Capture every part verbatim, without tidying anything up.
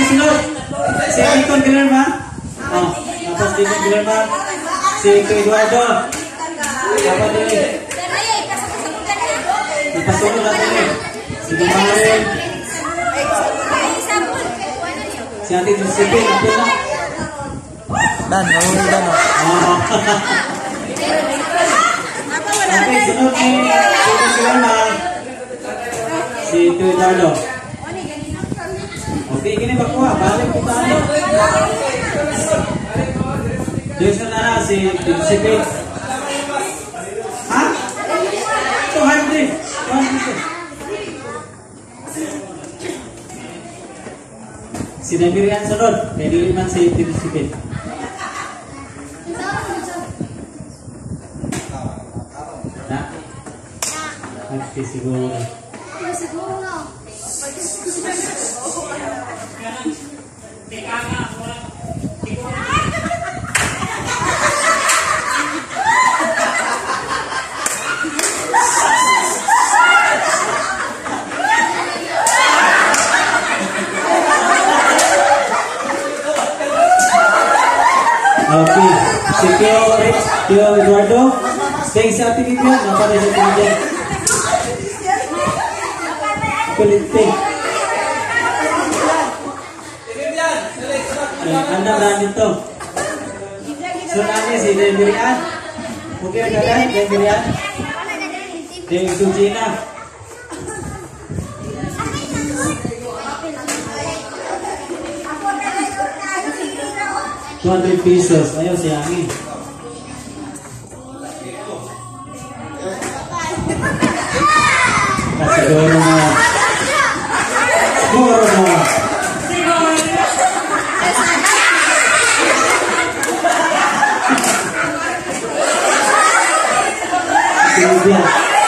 sunod. Si Lincoln Guillermo. Oh, tapos Lincoln Guillermo. Si Eduardo. Apa din? Ipasunod natin eh. Si Dumarin. Si Ate Josephine. Ate na. Dan, nahuli dan o. Okay, sunod ni Lincoln Guillermo. Si Eduardo. Okay, gini bakuha. Balik po tayo. Diyos na na si Josephine. Ha? two hundred. two hundred. Si Debirian sunod. Pwede naman si Josephine. Na? Pati siguro. Siguro nga. Okay, si Tio, Tio Eduardo, stay sa ating ito, napanay sa ating ito. Kulitin. Anda berani to. Sunanya si Debirian. Mungkin ada kan Debirian? Dewi Sujina. two hundred pesos. Ayo si Angin. Kasih dorong na. Dorong na. Kemudian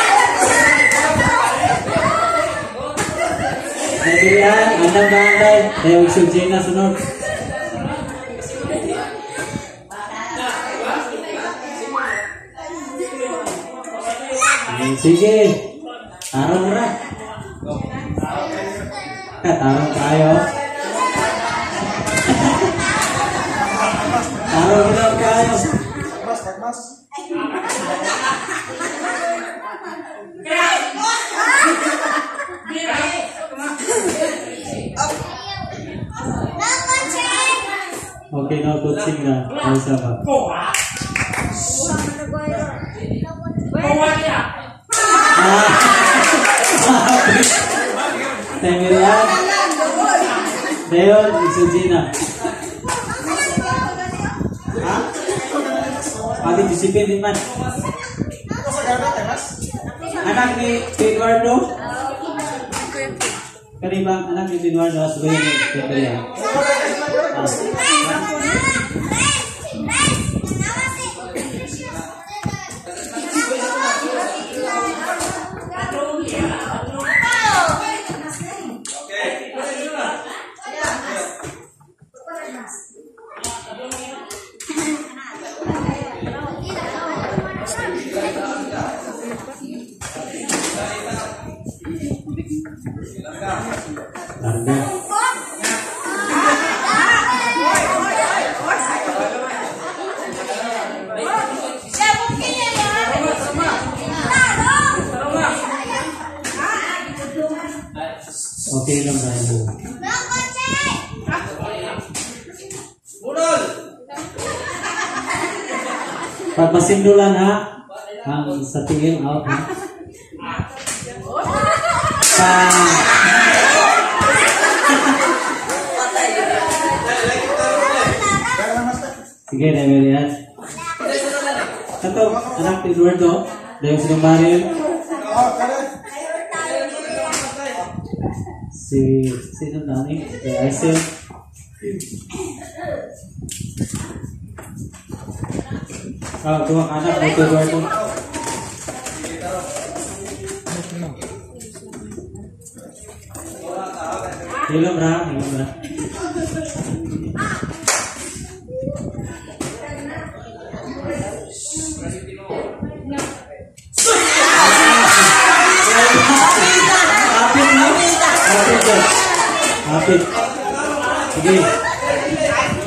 Debirian, anda bandai Dewi Sujina sunod. Sige, tarong ra. Tarong tayo. Tarong ra kayo. Mas, mas. Oke, no coaching na. Ay sama. Debirian, Deon, Sujina. Hah? Ate Josephine din man. Anak ni Eduardo. Kanibang anak ni Eduardo asli ni Debirian. Anda. Oke, lang tayo. Pagpasindulan ha, ang sa tingin out ha. Pa Sige, Debirian. Ito, anak ni Eduardo, Dewi Sujina. Si sino nani? Si Aisel. Ah, dua anak ni Eduardo. Film ra, film ra. Apit. Sige.